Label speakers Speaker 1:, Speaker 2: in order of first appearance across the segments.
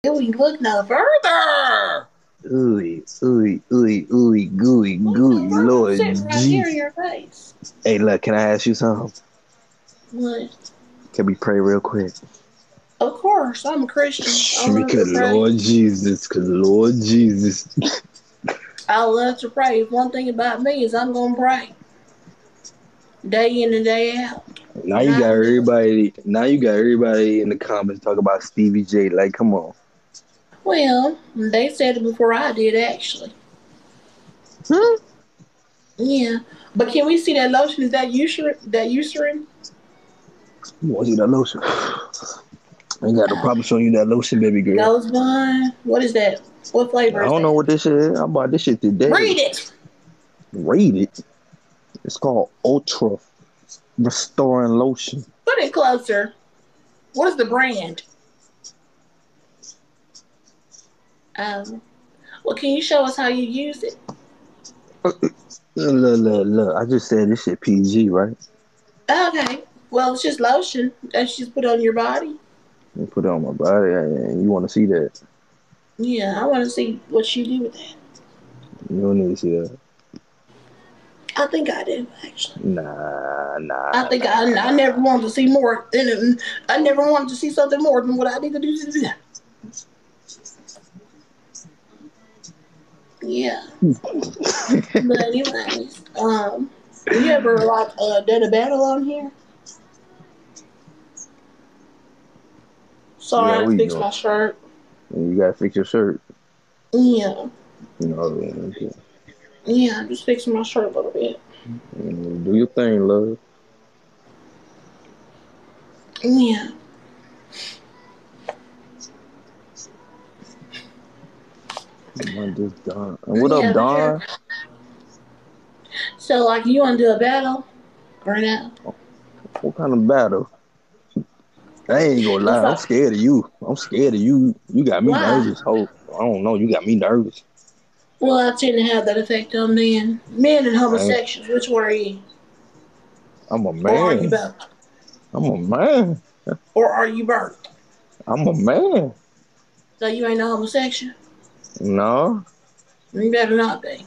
Speaker 1: We look no further.
Speaker 2: Ooey, ooey, ooey, ooey, gooey,
Speaker 1: Look no
Speaker 2: gooey,
Speaker 1: further. I'm
Speaker 2: Lord
Speaker 1: sitting right here in
Speaker 2: Jesus.
Speaker 1: your face.
Speaker 2: Hey, look, can I ask you something?
Speaker 1: What?
Speaker 2: Can we pray real quick?
Speaker 1: Of course, I'm a Christian. I love to
Speaker 2: Because
Speaker 1: pray.
Speaker 2: Lord Jesus, because Lord Jesus.
Speaker 1: I love to pray. One thing about me is I'm gonna pray day in and day out, night and day.
Speaker 2: Now you got everybody in the comments talk about Stevie J. Like, come on.
Speaker 1: Well, they said it before I did, actually.
Speaker 2: Hmm?
Speaker 1: Yeah, but can we see that lotion? Is that Eucerin? That Eucerin?
Speaker 2: You want to see that lotion? I ain't got no problem showing you that lotion, baby girl.
Speaker 1: Nose Bond. What is that? What
Speaker 2: I
Speaker 1: flavor is
Speaker 2: don't know
Speaker 1: that?
Speaker 2: what this shit is. I bought this shit today.
Speaker 1: Read it.
Speaker 2: Rate it. It's called Ultra Restoring Lotion.
Speaker 1: Put it closer. What is the brand? Um. Well, can you show us how you use it?
Speaker 2: Look. I just said this shit PG, right?
Speaker 1: Okay. Well, it's just lotion that you just put on your body.
Speaker 2: You put it on my body, and you want to see that.
Speaker 1: Yeah, I want to see what you do with that.
Speaker 2: You don't need to see that.
Speaker 1: I think I do, actually.
Speaker 2: Nah,
Speaker 1: I
Speaker 2: nah,
Speaker 1: think I never
Speaker 2: nah.
Speaker 1: wanted to see more. I never wanted to see something more than what I need to do. Yeah. But anyways, you ever like done a battle on here? Sorry,
Speaker 2: Yeah,
Speaker 1: I had
Speaker 2: what
Speaker 1: to
Speaker 2: you
Speaker 1: fix
Speaker 2: doing?
Speaker 1: my shirt.
Speaker 2: You gotta fix your shirt.
Speaker 1: Yeah.
Speaker 2: You know, okay.
Speaker 1: Yeah, I'm just fixing my shirt a little bit.
Speaker 2: Do your thing, love.
Speaker 1: Yeah.
Speaker 2: I'm just Don. And what up,
Speaker 1: Yeah, but you're
Speaker 2: Don?
Speaker 1: so like you want to do a battle or no?
Speaker 2: What kind of battle? I ain't gonna
Speaker 1: What's
Speaker 2: lie. I'm
Speaker 1: up?
Speaker 2: scared of you. I'm scared of you. You got me
Speaker 1: Why?
Speaker 2: nervous. Oh, I don't know. You got me nervous.
Speaker 1: Well, I tend to have that effect on men. Men and
Speaker 2: I ain't,
Speaker 1: homosexuals. Which one are you?
Speaker 2: I'm a
Speaker 1: Or are you
Speaker 2: man.
Speaker 1: both?
Speaker 2: I'm a man.
Speaker 1: Or are you both?
Speaker 2: I'm a man.
Speaker 1: So you ain't a homosexual?
Speaker 2: No.
Speaker 1: You better not be.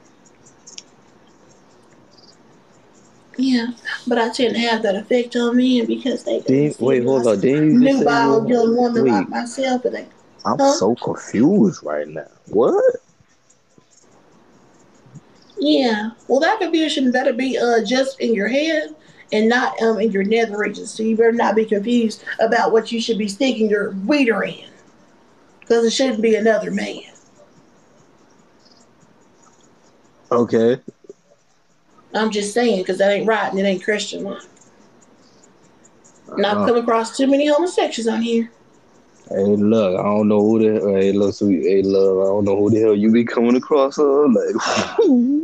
Speaker 1: Yeah, but I tend to have that effect on men because they can
Speaker 2: Wait, hold
Speaker 1: stimulate
Speaker 2: on. Didn't you just say you
Speaker 1: nubile
Speaker 2: were?
Speaker 1: young woman like
Speaker 2: Wait,
Speaker 1: myself, and they,
Speaker 2: I'm
Speaker 1: huh?
Speaker 2: so confused right now. What?
Speaker 1: Yeah. Well, that confusion better be just in your head and not in your nether regions. So you better not be confused about what you should be sticking your weeder in, because it shouldn't be another man.
Speaker 2: Okay.
Speaker 1: I'm just saying because that ain't right and it ain't Christian life. And I've
Speaker 2: Uh,
Speaker 1: come across too many homosexuals on here.
Speaker 2: hey, look. I don't know who the. Hey, look, sweet. Hey, love. I don't know who the hell you be coming across. Like,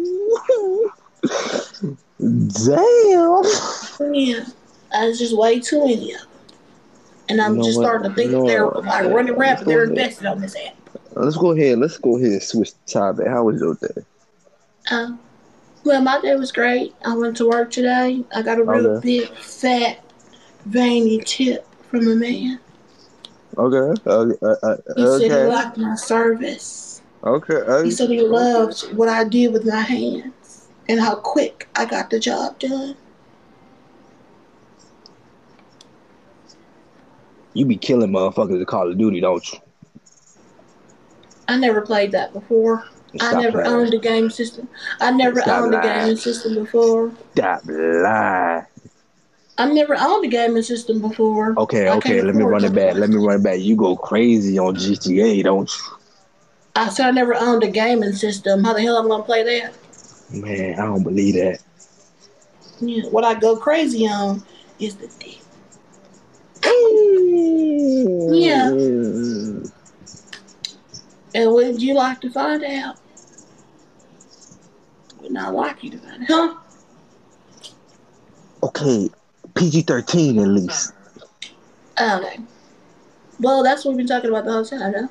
Speaker 2: damn.
Speaker 1: Yeah, it's just way too many of them. And
Speaker 2: You
Speaker 1: I'm
Speaker 2: know
Speaker 1: just
Speaker 2: what?
Speaker 1: starting to
Speaker 2: You
Speaker 1: think
Speaker 2: know
Speaker 1: that they're
Speaker 2: what?
Speaker 1: like running
Speaker 2: Let's
Speaker 1: rapid.
Speaker 2: go
Speaker 1: They're
Speaker 2: ahead.
Speaker 1: invested on this app.
Speaker 2: Let's go ahead. Let's go ahead and switch the topic. How was your day?
Speaker 1: Uh, well, my day was great. I went to work today. I got a real
Speaker 2: Okay.
Speaker 1: big, fat, veiny tip from a man.
Speaker 2: Okay.
Speaker 1: He said he
Speaker 2: Okay.
Speaker 1: liked my service.
Speaker 2: Okay.
Speaker 1: He said he
Speaker 2: Okay.
Speaker 1: loved what I did with my hands and how quick I got the job done.
Speaker 2: You be killing motherfuckers in Call of Duty, don't you?
Speaker 1: I never played that before. I
Speaker 2: Stop
Speaker 1: never
Speaker 2: playing.
Speaker 1: owned a game system. I never
Speaker 2: Stop
Speaker 1: owned a
Speaker 2: lying.
Speaker 1: gaming system before.
Speaker 2: Stop lying.
Speaker 1: I never owned a gaming system before.
Speaker 2: Okay,
Speaker 1: I can't
Speaker 2: okay, let me
Speaker 1: afford
Speaker 2: run it
Speaker 1: one
Speaker 2: back.
Speaker 1: right
Speaker 2: Let me
Speaker 1: now.
Speaker 2: run it back. You go crazy on GTA, don't
Speaker 1: I said I never owned a gaming system. How the hell am I gonna play that?
Speaker 2: you? Man, I don't believe that.
Speaker 1: Yeah, what I go crazy on is the dick. Yeah.
Speaker 2: Mm.
Speaker 1: And would you like to find out? Would not like you to find out. Huh?
Speaker 2: Okay, PG-13 at least.
Speaker 1: Okay. Well, that's what we've been talking about the whole time, huh?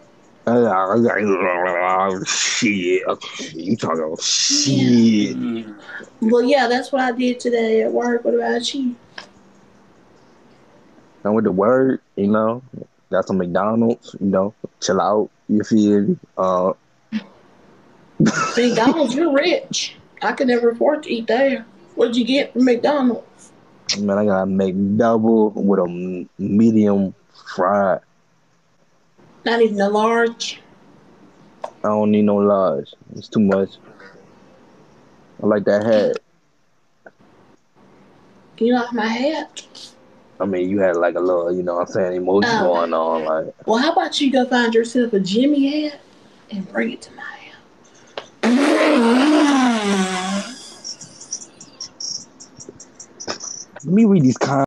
Speaker 2: Shit. You talking about
Speaker 1: Yeah.
Speaker 2: shit.
Speaker 1: Well, yeah, that's what I did today at work. What about you?
Speaker 2: And with the word, you know. got some McDonald's, chill out. You feel me?
Speaker 1: McDonald's, you're rich. I could never afford to eat there. What'd you get from McDonald's?
Speaker 2: Man, I got a McDouble with a medium fried.
Speaker 1: Not even a large.
Speaker 2: I don't need no large. It's too much. I like that hat.
Speaker 1: You like my hat?
Speaker 2: I mean, you had like a little, you know what I'm saying, emotion going on. Like,
Speaker 1: well, how about you go find yourself a Jimmy hat and bring it to my house?
Speaker 2: Let me read these comments.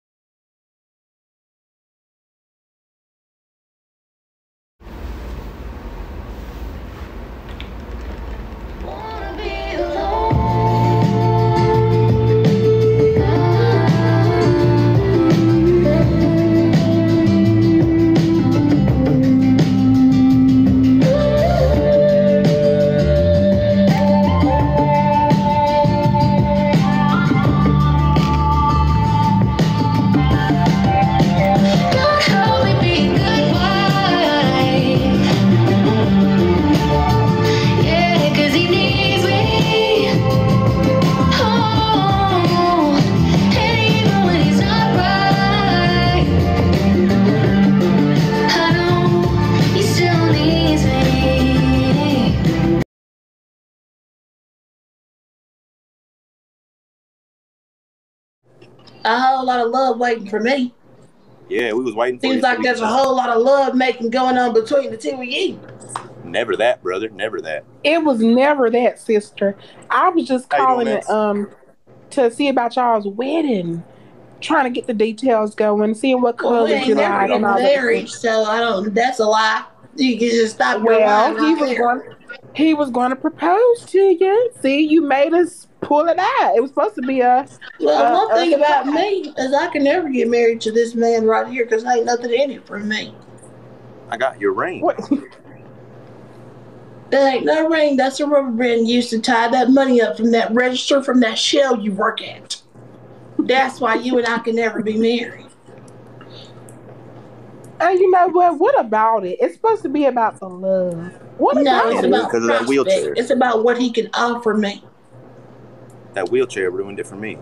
Speaker 1: A whole lot of love waiting for me.
Speaker 3: Yeah, we was waiting for you.
Speaker 1: Seems like there's a whole lot of love making going on between the two of you.
Speaker 3: Never that, brother. Never that.
Speaker 4: It was never that, sister. I was just calling to see about y'all's wedding, trying to get the details going, seeing what colors you like.
Speaker 1: Well, married, so I don't. That's a lie. You can just stop.
Speaker 4: Well, he was going to propose to you. See, you made us pull it out. It was supposed to be a.
Speaker 1: Well, one thing about me is I can never get married to this man right here because ain't nothing in it for me.
Speaker 3: I got your ring.
Speaker 4: What?
Speaker 1: That ain't no ring. That's a rubber band used to tie that money up from that register from that shell you work at. That's why you and I can never be married.
Speaker 4: And you know what? What about it? It's supposed to be about the love. What about
Speaker 1: it's
Speaker 4: it?
Speaker 1: about
Speaker 3: because of that wheelchair.
Speaker 1: It's about what he can offer me.
Speaker 3: That wheelchair ruined it for me.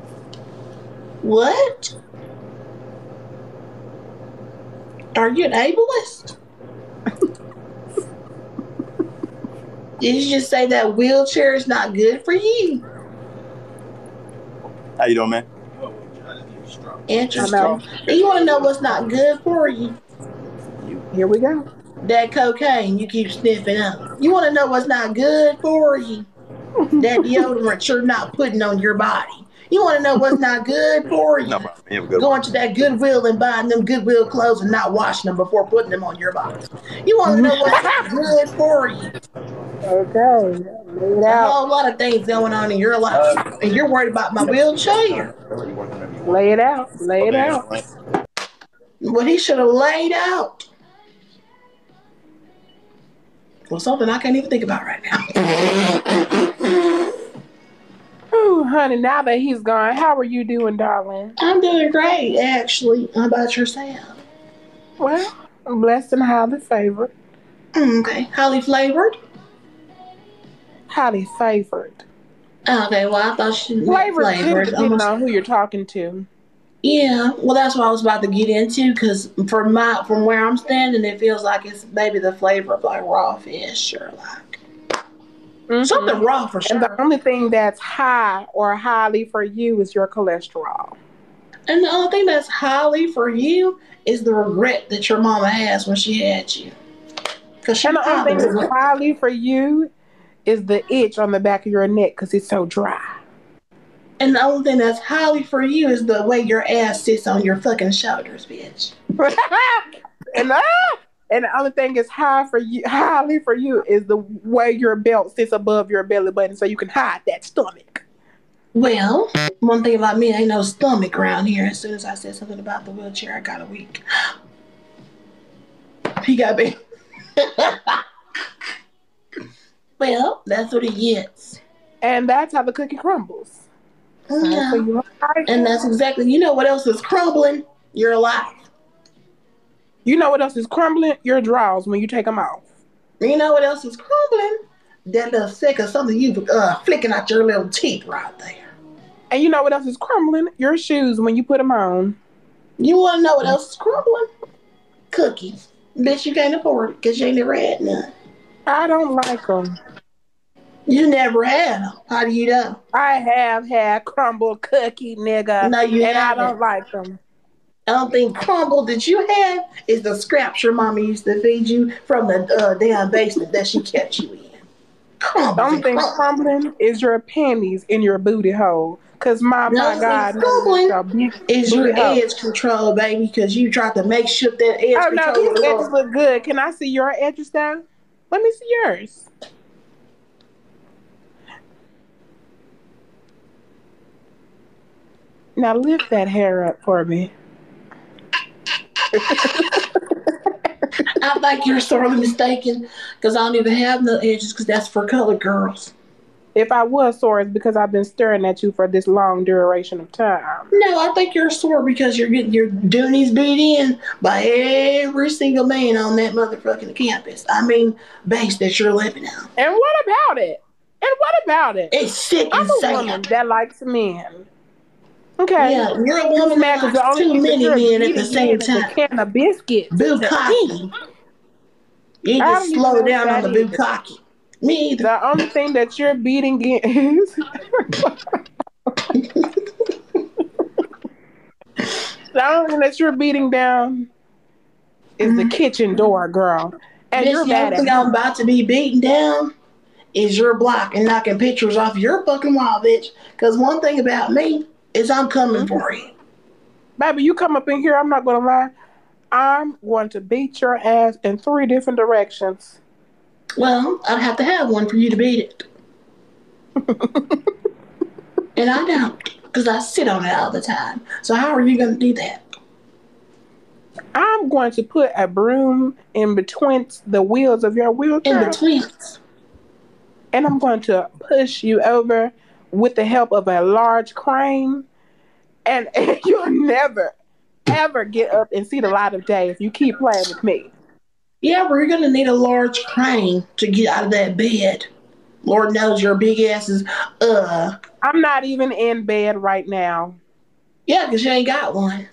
Speaker 1: What? Are you an ableist? Did you just say that wheelchair is not good for you?
Speaker 3: How you doing, man?
Speaker 1: Interesting. You want to know what's not good for you?
Speaker 4: Here we go.
Speaker 1: That cocaine you keep sniffing up. You want to know what's not good for you? That deodorant you're not putting on your body. You want to know what's not good for you? Going to that Goodwill and buying them Goodwill clothes and not washing them before putting them on your body. You want to know what's not good for you?
Speaker 4: Okay.
Speaker 1: There's a whole lot of things going on in your life, and you're worried about my wheelchair.
Speaker 4: Lay it out. Lay it out.
Speaker 1: What he should have laid out was something I can't even think about right now.
Speaker 4: Oh, honey, now that he's gone, how are you doing, darling?
Speaker 1: I'm doing great, actually. How about yourself?
Speaker 4: Well, I'm blessed and highly favored.
Speaker 1: Okay. Highly flavored?
Speaker 4: Highly favored.
Speaker 1: Okay, well, I thought she
Speaker 4: flavored too, depending on who you're talking to.
Speaker 1: Yeah, well, that's what I was about to get into, because from where I'm standing, it feels like it's maybe the flavor of like raw fish or like something raw for sure.
Speaker 4: And the only thing that's high or highly for you is your cholesterol.
Speaker 1: And the only thing that's highly for you is the regret that your mama has when she had you.
Speaker 4: And the only thing that's highly for you is the itch on the back of your neck because it's so dry.
Speaker 1: And the only thing that's highly for you is the way your ass sits on your fucking shoulders, bitch.
Speaker 4: and the only thing that's highly for you is the way your belt sits above your belly button so you can hide that stomach.
Speaker 1: Well, one thing about me, ain't no stomach around here. As soon as I said something about the wheelchair, I got a weak. He got me. Well, that's what he gets.
Speaker 4: And that's how the cookie crumbles.
Speaker 1: Yeah. And that's exactly, you know what else is crumbling? Your life.
Speaker 4: You know what else is crumbling? Your drawers when you take them off.
Speaker 1: You know what else is crumbling? That little sick of something you flicking out your little teeth right there.
Speaker 4: And you know what else is crumbling? Your shoes when you put them on.
Speaker 1: You want to know what else is crumbling? Cookies. Bitch, you can't afford it because you ain't never had none.
Speaker 4: I don't like them.
Speaker 1: You never had them. How do you know?
Speaker 4: I have had crumble cookie, nigga.
Speaker 1: No, you
Speaker 4: and
Speaker 1: haven't.
Speaker 4: I don't like them.
Speaker 1: I don't think crumble that you had is the scraps your mama used to feed you from the damn basement that she kept you in.
Speaker 4: The only thing crumbling is your panties in your booty hole. Because my God,
Speaker 1: crumbling is your edge control, baby, because you tried to make sure that edge control.
Speaker 4: Oh, no, these edges look good. Can I see your edges, though? Let me see yours. Now lift that hair up for me.
Speaker 1: I think you're sorely mistaken because I don't even have no edges because that's for colored girls.
Speaker 4: If I was sore, it's because I've been staring at you for this long duration of time.
Speaker 1: No, I think you're sore because you're getting your doonies beat in by every single man on that motherfucking campus. I mean, base that you're living on.
Speaker 4: And what about it?
Speaker 1: It's sick and sad.
Speaker 4: I'm a woman that likes men. Okay.
Speaker 1: Yeah, you're a woman that likes too many men at the same time.
Speaker 4: A can of biscuits.
Speaker 1: Bukkake. You just slow down on the bukkake. Me either.
Speaker 4: The only thing that you're beating is the only thing that you're beating down is the kitchen door, girl. And you're mad at me.
Speaker 1: I'm about to be beaten down is your block and knocking pictures off your fucking wall, bitch. Because one thing about me is I'm coming for you.
Speaker 4: Baby, you come up in here, I'm not going to lie. I'm going to beat your ass in 3 different directions.
Speaker 1: Well, I'd have to have one for you to beat it. And I don't, because I sit on it all the time. So how are you going to do that?
Speaker 4: I'm going to put a broom in between the wheels of your wheelchair.
Speaker 1: In between.
Speaker 4: And I'm going to push you over with the help of a large crane. And you'll never, ever get up and see the light of day if you keep playing with me.
Speaker 1: Yeah, we're going to need a large crane to get out of that bed. Lord knows your big ass is,
Speaker 4: I'm not even in bed right now.
Speaker 1: Yeah, because you ain't got one.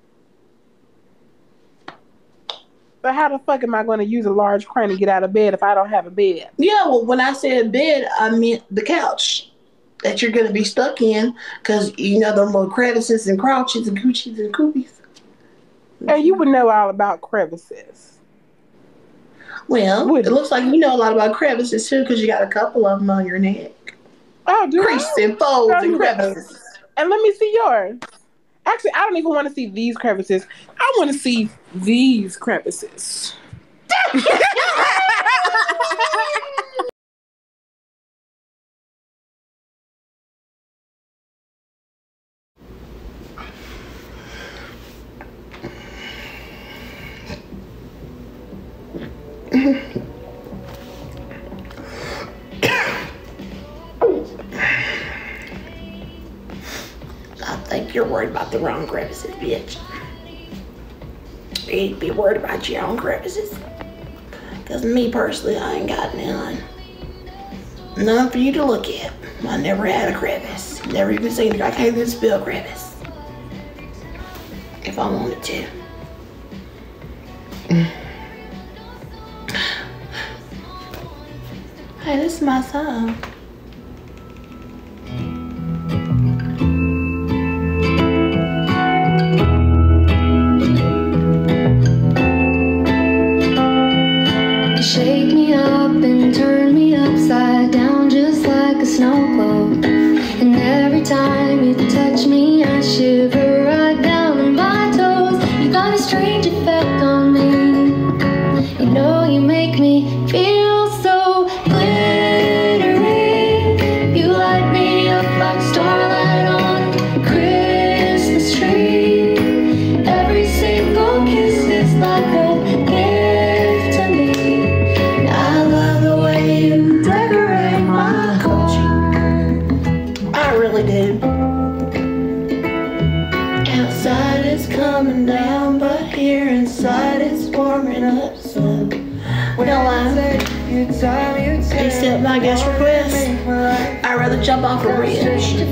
Speaker 4: But how the fuck am I going to use a large crane to get out of bed if I don't have a bed?
Speaker 1: Yeah, well, when I said bed, I meant the couch that you're going to be stuck in because, you know, the little crevices and crouches and coochies and coopies.
Speaker 4: And you would know all about crevices.
Speaker 1: Well, it looks like you know a lot about crevices, too, because you got a couple of them on your neck.
Speaker 4: Oh, do
Speaker 1: creases and folds and crevices.
Speaker 4: And let me see yours. Actually, I don't even want to see these crevices. I want to see these crevices.
Speaker 1: I think you're worried about the wrong crevices, bitch. You need to be worried about your own crevices. Because me personally, I ain't got none. None for you to look at. I never had a crevice. Never even seen it. I can't even spell crevice. If I wanted to. Hey, this is my song.
Speaker 5: Shake me up and turn me upside down just like a snow globe. And every time you touch me, I shiver right down on my toes. You got a strange effect on me. You know you make me feel so glittery.
Speaker 1: gonna lie. Accept my guest request. I'd rather jump off a bridge.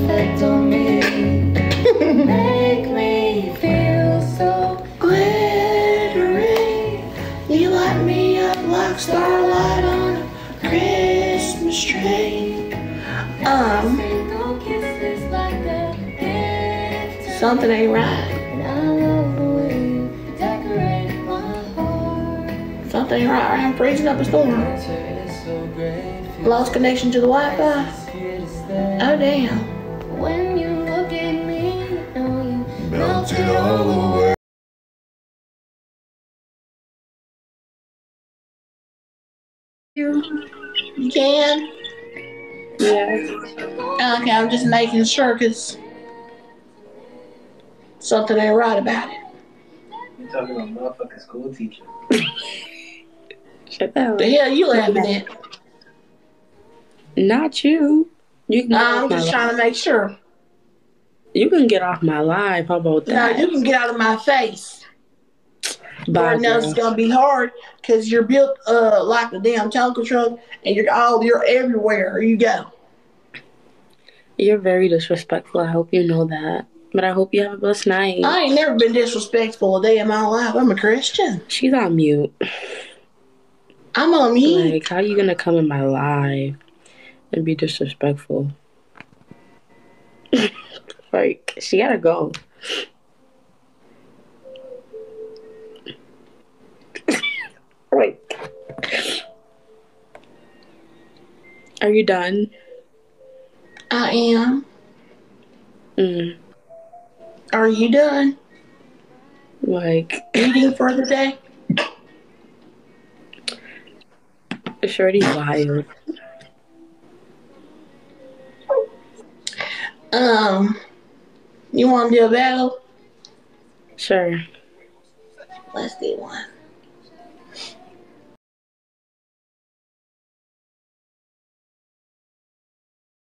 Speaker 5: Make me feel so
Speaker 1: Glittery. You light me up like starlight on a Christmas tree.
Speaker 5: single kisses like a gift.
Speaker 1: Something ain't right.
Speaker 5: And I love the way you decorate my heart.
Speaker 1: Something ain't right. I'm freezing up a storm. Lost connection to the Wi-Fi. Oh damn.
Speaker 5: When you look at me, you know you melted all over.
Speaker 1: You can?
Speaker 4: Yeah.
Speaker 1: Okay, I'm just making sure because something ain't right about it.
Speaker 6: You talking about motherfucking school teacher?
Speaker 4: Shut the
Speaker 1: The hell you laughing at?
Speaker 7: Not you. You can get
Speaker 1: I'm
Speaker 7: off my
Speaker 1: just trying to make sure.
Speaker 7: You can get off my live. How about
Speaker 1: No,
Speaker 7: that?
Speaker 1: you can get out of my face.
Speaker 7: Bye,
Speaker 1: Or else
Speaker 7: girl.
Speaker 1: it's gonna be hard because you're built like a damn Tonka truck and you're everywhere you go.
Speaker 7: You're very disrespectful. I hope you know that. But I hope you have a blessed night.
Speaker 1: I ain't never been disrespectful a day in my life. I'm a Christian.
Speaker 7: She's on mute.
Speaker 1: I'm on mute.
Speaker 7: Like, how you gonna come in my live and be disrespectful? Like, she gotta go. Wait. Are you done?
Speaker 1: I am.
Speaker 7: Mm.
Speaker 1: Are you done
Speaker 7: Like,
Speaker 1: eating for the day?
Speaker 7: Shorty's wild.
Speaker 1: You want to do a battle?
Speaker 7: Sure.
Speaker 1: Let's do one.